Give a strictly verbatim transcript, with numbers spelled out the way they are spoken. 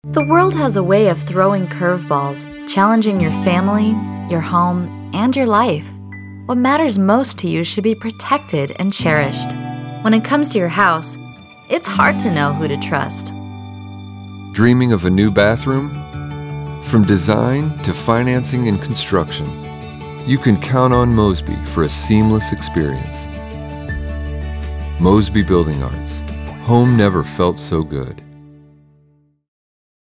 The world has a way of throwing curveballs, challenging your family, your home, and your life. What matters most to you should be protected and cherished. When it comes to your house, it's hard to know who to trust. Dreaming of a new bathroom? From design to financing and construction, you can count on Mosby for a seamless experience. Mosby Building Arts. Home never felt so good.